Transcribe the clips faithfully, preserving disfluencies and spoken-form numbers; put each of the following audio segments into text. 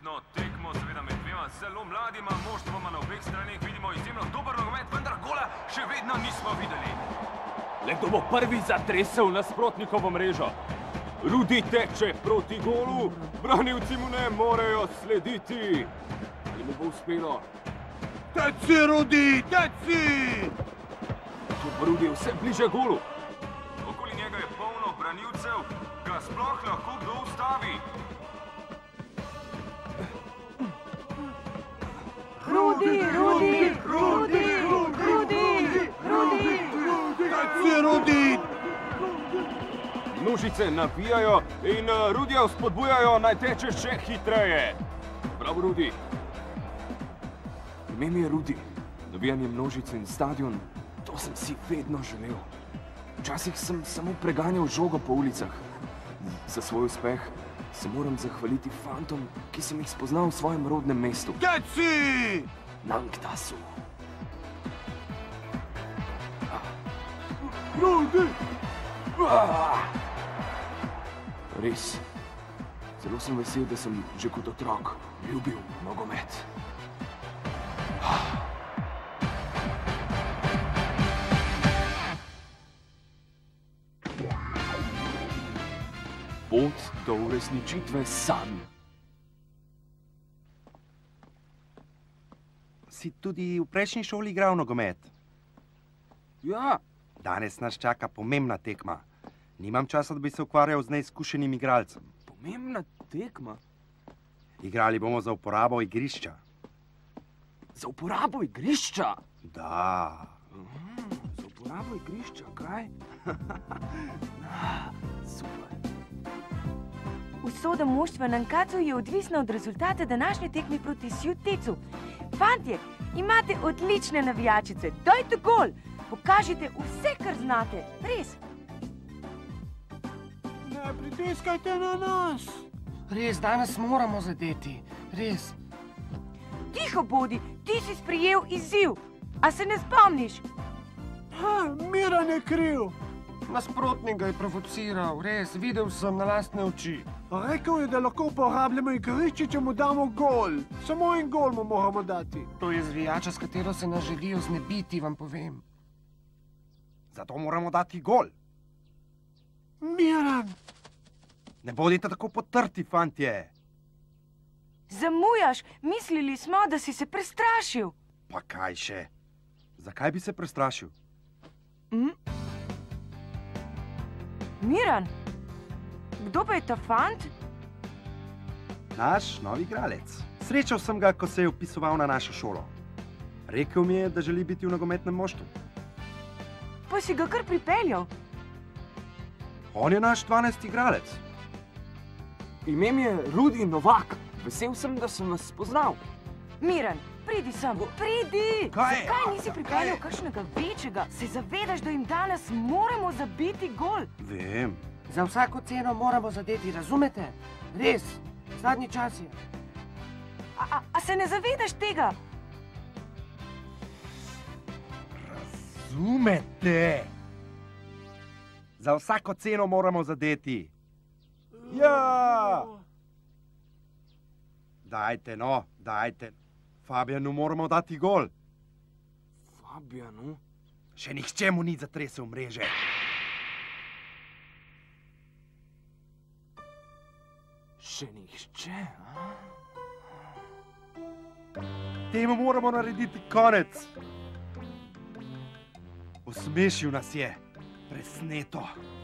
debutno tekmo, seveda med dvema zelo mladima moštvoma na obeh straneh vidimo izjemno dober nogomet, vendar gola še vedno nismo videli. Le kdo bo prvi zatresel nasprotnikovo mrežo? Rudi teče proti golu, branilci mu ne morejo slediti. Ali mu bo uspelo? Teci, Rudi, teci! Tu Rudi je vse bliže golu. Okoli njega je polno branilcev, ga sploh lahko kdo ustavi. Rudi, Rudi, Rudi, Rudi, Rudi! Teci, Rudi! Množice napijajo in Rudija vzpodbujajo, naj teče še hitreje. Bravo, Rudi. Ime mi je Rudi. Navijanje množice in stadion, to sem si vedno želel. Včasih sem samo preganjal žogo po ulicah. Za svoj uspeh se moram zahvaliti fantom, ki sem jih spoznal v svojem rodnem mestu. Teci! Nangtasu. Rudi! Res. Zelo sem vesel, da sem že kot otrok ljubil nogomet. Pot do uresničitve sanj. Si tudi v prejšnji šoli igral nogomet? Ja. Danes nas čaka pomembna tekma. Nimam časa, da bi se ukvarjal z neizkušenim igralcem. Pomembna tekma? Igrali bomo za uporabo igrišča. Za uporabo igrišča? Da. Mm, za uporabo igrišča, kaj? Super. Usoda moštva Nankatsu je odvisna od rezultata današnje tekme proti Sjutecu. Fantje, imate odlične navijačice. Dajte gol! Pokažite vse, kar znate. Res. Ne pritiskajte na nas! Res, danes moramo zadeti. Res. Tiho bodi, ti si sprejel izziv. A se ne spomniš? Ha, Miran je kriv. Nasprotnik ga je provociral. Res, videl sem na lastne oči. Rekel je, da lahko uporabljamo igrišče, če mu damo gol. Samo en gol mu moramo dati. To je zvijača, s katero se nas želijo znebiti, vam povem. Zato moramo dati gol. Miran! Ne bodite tako potrti, fantje. Zamujaš, mislili smo, da si se prestrašil. Pa kaj še? Zakaj bi se prestrašil? Hm? Miran, kdo pa je ta fant? Naš novi igralec. Srečal sem ga, ko se je vpisoval na našo šolo. Rekel mi je, da želi biti v nogometnem moštvu. Pa si ga kar pripeljal. On je naš dvanajsti igralec. Ime mi je Rudi Novak. Vesel sem, da sem vas spoznal. Miran, pridi sem, pridi! Kaj? Zakaj nisi pripeljal kakšnega večjega? Se zavedaš, da jim danes moramo zabiti gol? Vem. Za vsako ceno moramo zadeti, razumete? Res, zadnji čas je. A, a, a se ne zavedaš tega? Razumete? Za vsako ceno moramo zadeti. Ja! Dajte, no, dajte. Fabijanu moramo dati gol. Fabijanu? Še nihče mu ni zatresel mreže. Še nihče, a? Temu moramo narediti konec. Osmešil nas je. Presneto.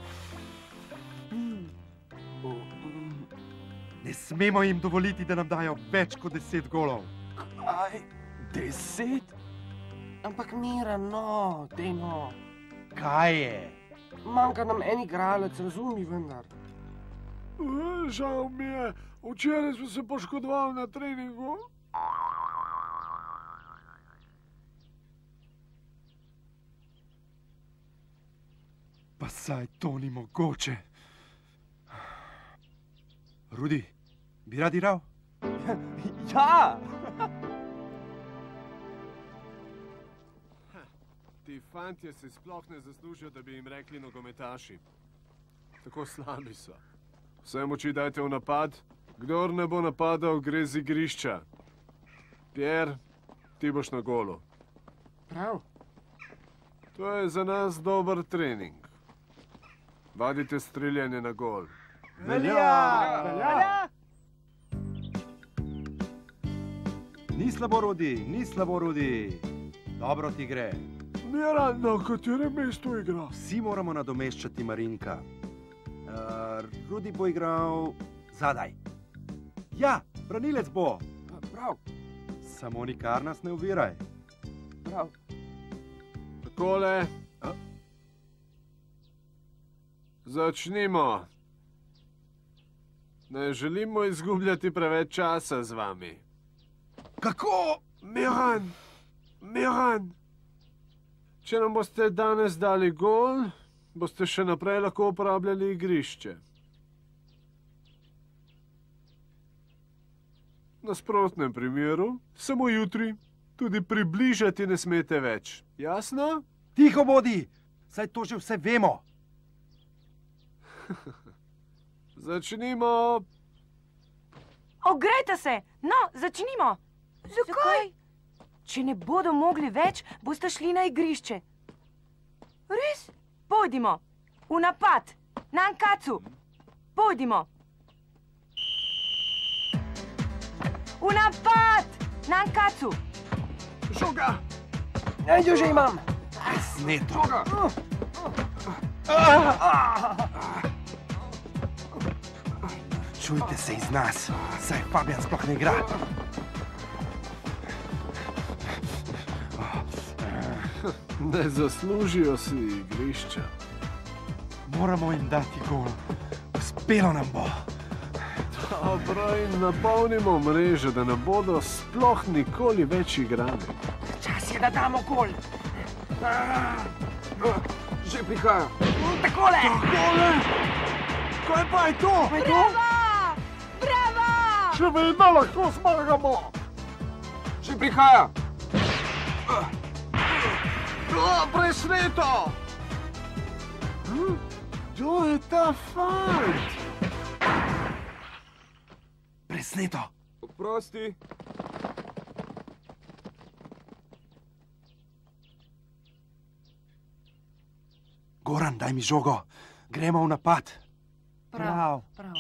Ne smemo jim dovoliti, da nam dajo več kot deset golov. Kaj? Deset? Ampak Miran, no, dej no. Kaj je? Manjka nam en igralec, razumi vendar. Žal mi je. Včeraj smo se poškodovali na treningu. Pa saj to ni mogoče. Rudi, bi rad igral? Ja! Ti fantje se sploh ne zaslužijo, da bi jim rekli nogometaši. Tako slabi so. Vse moči dajte v napad, Kdor ne bo napadal, gre z igrišča. Pierre, ti boš na golu. Prav. To je za nas dober trening. Vadite streljanje na gol. Velja! Velja! Ni slabo, Rudi, ni slabo, Rudi. Dobro ti gre. Miran, na katerem mestu igra? Vsi moramo nadomeščati Marinka. Uh, Rudi bo igral zadaj. Ja, branilec bo. Prav, Samo nikar nas ne oviraj. prav. Takole. Začnimo. Ne želimo izgubljati preveč časa z vami. Kako? Miran, Miran. Če nam boste danes dali gol, boste še naprej lahko uporabljali igrišče. V nasprotnem primeru, samo jutri, tudi približati ne smete več. Jasno? Tiho bodi, saj to že vse vemo. Začnimo. Ogrejte se! No, začnimo! Zakaj? Če ne bodo mogli več, boste šli na igrišče. Res? Pojdimo! V napad! Na Ankacu! Pojdimo! V napad! Na Ankacu! Žoga! Ajde, že imam. Sneto. Čujte se iz nas, saj Fabijan sploh ne igra. Ne zaslužijo si igrišča. Moramo jim dati gol. Uspelo nam bo. Dobro, in napolnimo mrežo, da ne bodo sploh nikoli več igrali. Čas je, da damo gol. Že prihaja. Takole! Takole! Kaj pa je to? Brava! Brava! Še vedno lahko zmagamo! Že prihaja. O, presneto! Hm? Kdo je ta fant? Presneto. Oprosti. Goran, daj mi žogo. Gremo v napad. Prav. Prav.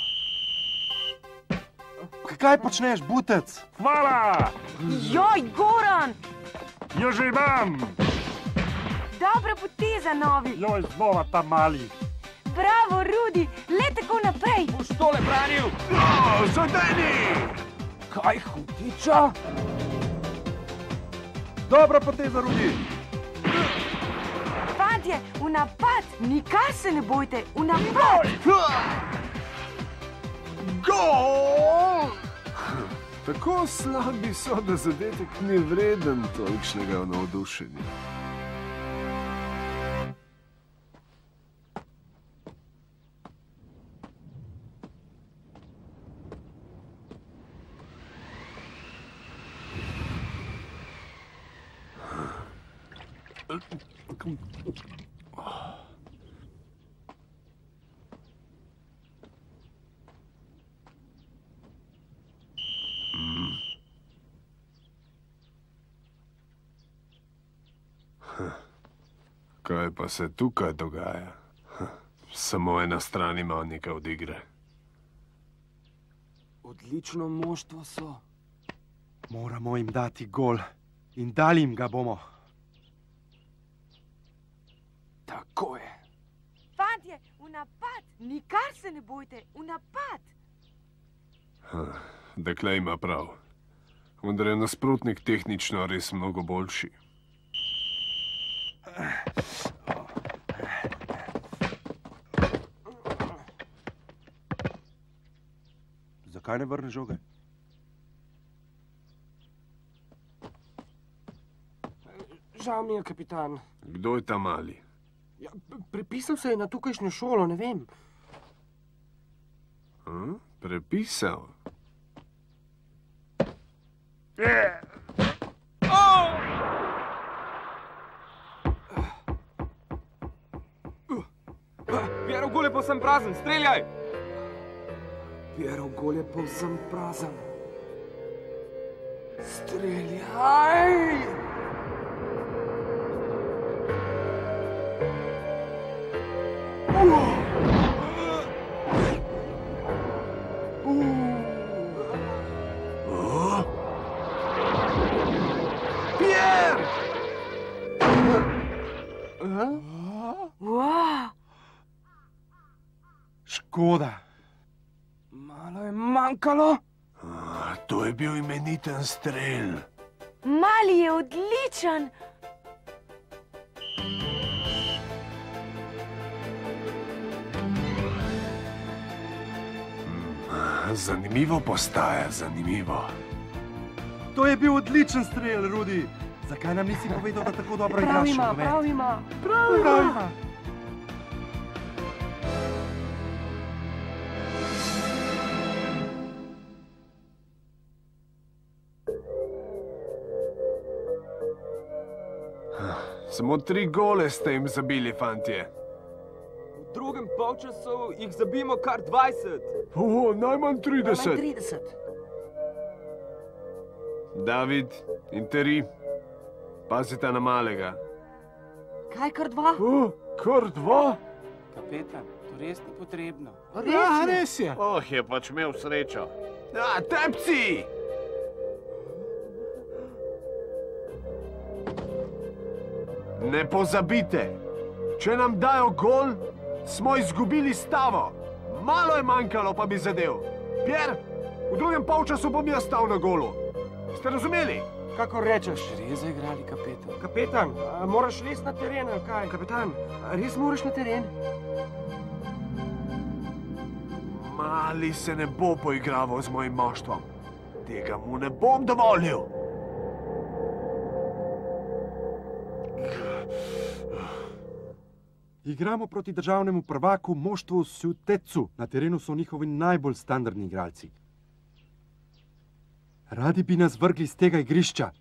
Kaj počneš, butec? Hvala! Joj, Goran! Jo že imam! Dobra poteza, novi! Joj, znova ta mali. Bravo, Rudi! Le tako naprej! Boš tole branil. O, zadeni! Kaj hudiča? Dobra poteza, Rudi. Fantje, v napad! Nikar se ne bojte! V napad! Gol! Tako slabi so, da zadetek ni vreden tolikšnega navdušenja. Kaj pa se tukaj dogaja? Samo ena stran ima nekaj od igre. Odlično moštvo so. Moramo jim dati gol in dali jim ga bomo. Tako je. Fantje, v napad! Nikar se ne bojte! V napad! Dekle ima prav. Vendar je nasprotnik tehnično res mnogo boljši. Zakaj ne vrne žoge? Žal mi je, kapitan. Kdo je ta mali? Ja, prepisal se je na tukajšnjo šolo, ne vem. Hm? Prepisal? Piero, gole pa sem prazen, streljaj! Pierov gol je povsem prazen. Streljaj! Pierre! Wow. Škoda. Malo je manjkalo. To je bil imeniten strel. Mali je odličen. Zanimivo postaja, zanimivo. To je bil odličen strel, Rudi. Zakaj nam nisi povedal, da tako dobro Prav igraš ima, nogomet? prav ima. Prav ima. Samo tri gole ste jim zabili, fantje. V drugem polčasu jih zabijemo kar dvajset. O, najmanj trideset. trideset. David in Teri, pazite na malega. Kaj, kar dva? O, kar dva? Kapetan, to res ni potrebno. Ja, res je. Oh, je pač imel srečo. Ja, tepci! Ne pozabite, če nam dajo gol, smo izgubili stavo. Malo je manjkalo, pa bi zadev. Pierre, v drugem polčasu bom jaz stal na golu. Ste razumeli? Kako rečeš? Res igrali, kapetan. Kapetan, a moraš res na teren, ali kaj? Kapetan, a res moraš na teren? Mali se ne bo poigraval z mojim moštvom. Tega mu ne bom dovolil. Igramo proti državnemu prvaku moštvu Sutecu. Na terenu so njihovi najbolj standardni igralci. Radi bi nas vrgli z tega igrišča,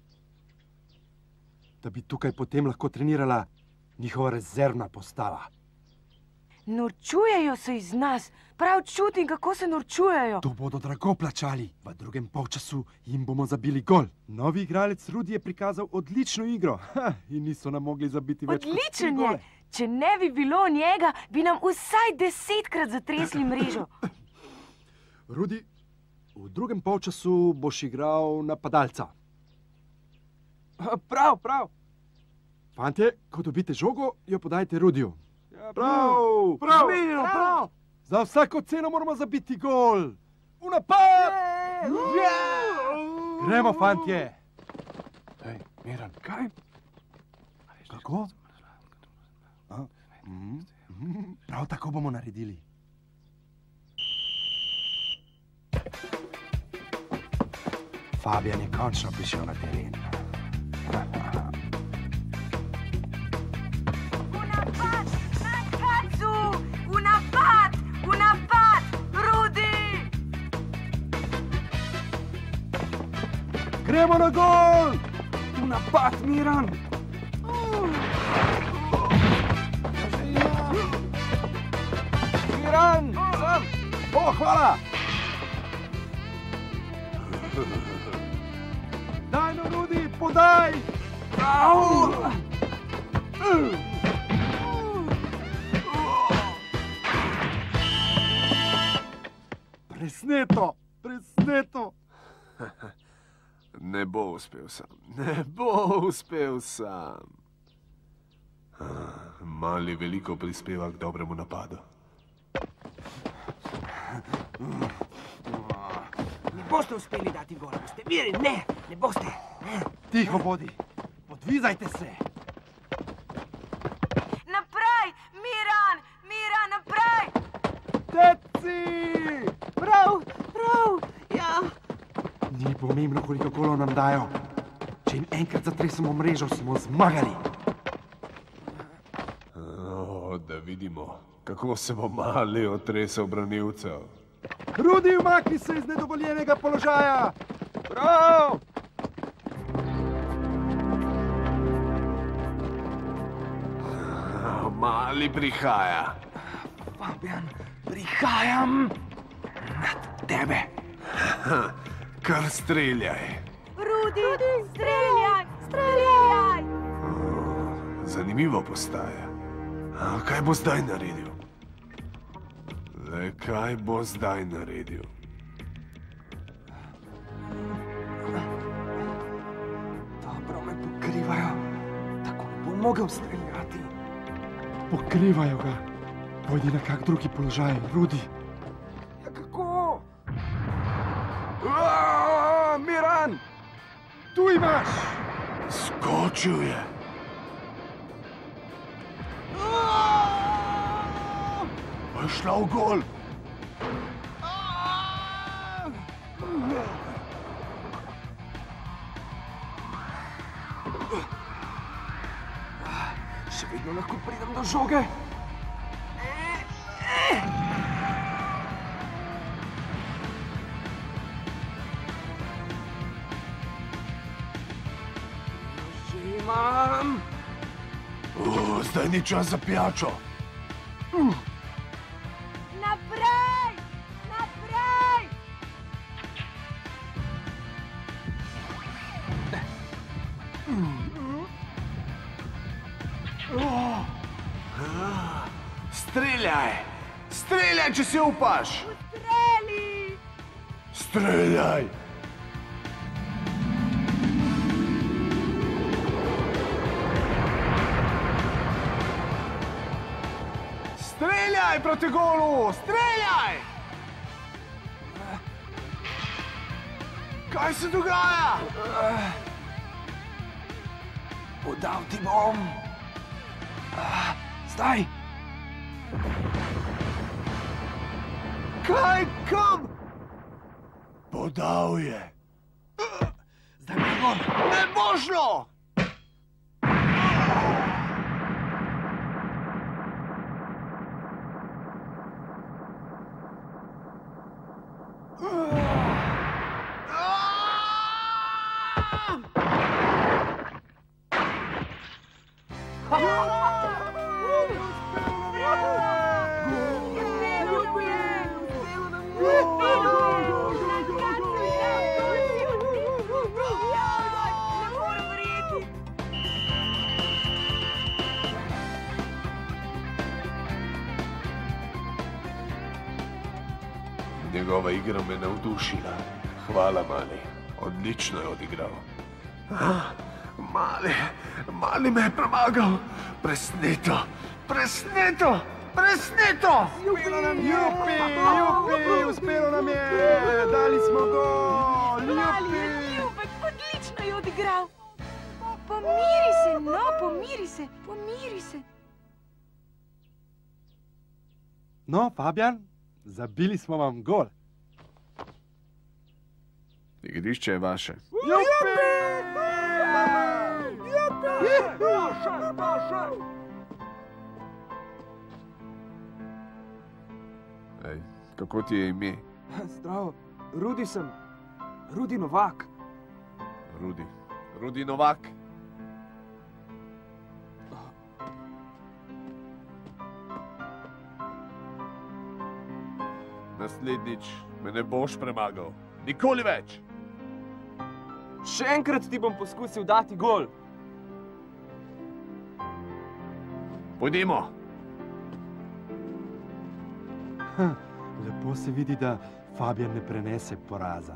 da bi tukaj potem lahko trenirala njihova rezervna postava. Norčujejo se iz nas. Prav čutim, kako se norčujejo. To bodo drago plačali. V drugem polčasu jim bomo zabili gol. Novi igralec Rudi je prikazal odlično igro. Ha, in niso nam mogli zabiti več kot tri Odličen gole. je. Če ne bi bilo njega, bi nam vsaj desetkrat zatresli mrežo. Rudi, v drugem polčasu boš igral napadalca. Prav, prav. Fantje, ko dobite žogo, jo podajte Rudiju. Prav, prav, Zmenjeno, prav. Za vsako ceno moramo zabiti gol. V napad! Gremo, fantje. Hej, Miran, kaj? Kako? A? Mhm, mhm. Prav tako bomo naredili. Fabijan je končno prišel na teren. V napad! Na kacu! V napad! V napad! Rudi! Gremo na gol! V napad, Miran. Miran, sam. O, hvala! Daj no, Rudi, podaj! Au! Presneto, presneto. Ne bo uspel sam, ne bo uspel sam. Mali veliko prispeva k dobremu napadu. Ne boste uspeli dati gola, boste miri, ne, ne boste. Tiho bodi, podvizajte se. Naprej! Miran! Miran, naprej! Teci! Prav, prav, ja. Ni pomembno, koliko golov nam dajo. Če jim enkrat zatresemo mrežo, smo zmagali. O, da vidimo, kako se bo mali otresel branilcev. Rudi, umakni se iz nedovoljenega položaja! Prav! O, mali prihaja. Fabijan, prihajam. tebe. Kar streljaj. Rudi, streljaj, streljaj! Zanimivo postaja. A kaj bo zdaj naredil? Le kaj bo zdaj naredil? Dobro me pokrivajo, tako ne bom mogel streljati. Pokrivajo ga. Pojdi na kak drugi položaj, Rudi. Ja, kako? Aaaa, Miran! Tu imaš! Skočil je. Pa je šla v gol. Še vedno lahko pridem do žoge. Že imam. O, zdaj ni čas za pijačo. Naprej! Naprej! Streljaj! Streljaj, če si upaš! Streli! Streljaj! Streljaj proti golu! Streljaj! Kaj se dogaja? Podal ti bom. Zdaj. Kaj, kam? Podal je. Zdaj bo gol. Ne bo šlo! Njegova igra me navdušila. Hvala, Mali. Odlično je odigral. Ah, Mali, Mali me je premagal. Presneto, presneto, presneto! Uspelo nam je! Jupi, jupi, uspelo nam je! Dali smo gol! Jupi! Ljubek, odlično je odigral. Pomiri se, no, pomiri se, pomiri se. No, Fabijan, zabili smo vam gol. Igrišče je vaše. Jupi! Ej, kako ti je ime? Zdravo, Rudi sem. Rudi Novak. Rudi. Rudi Novak. Naslednjič me ne boš premagal. Nikoli več. Še enkrat ti bom poskusil dati gol. Pojdimo. Lepo se vidi, da Fabijan ne prenese poraza.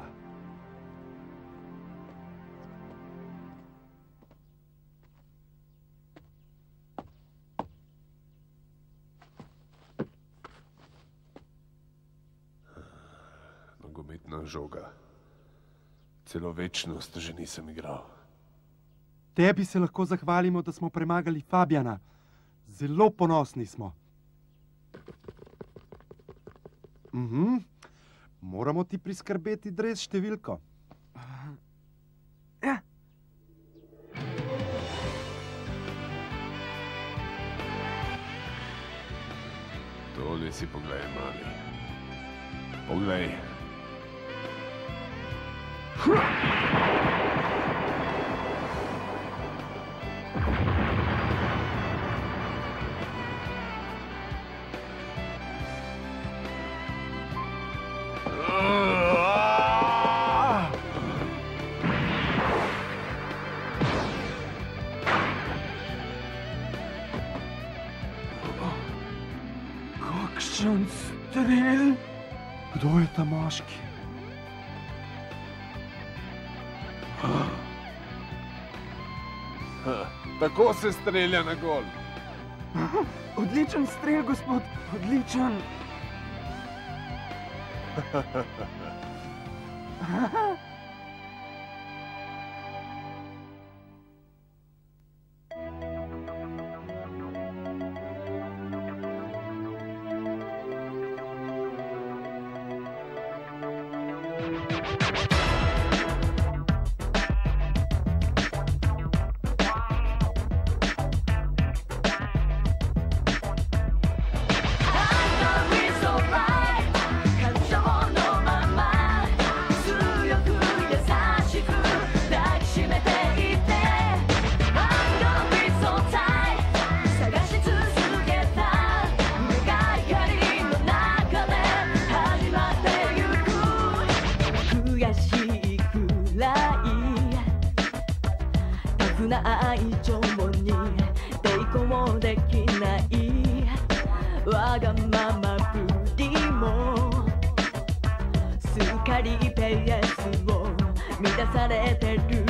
Nogometna žoga. Celo večnost že nisem igral. Tebi se lahko zahvalimo, da smo premagali Fabijana. Zelo ponosni smo. Mhm. Moramo ti priskrbeti dres številko. Ja. Tole si poglej, Mali. Poglej. Uh! Kdo je ta moški? Tako se strelja na gol. Odličen strel, gospod, odličen. 愛情に抵抗できないわがままぶりもすっかりペースを乱されてる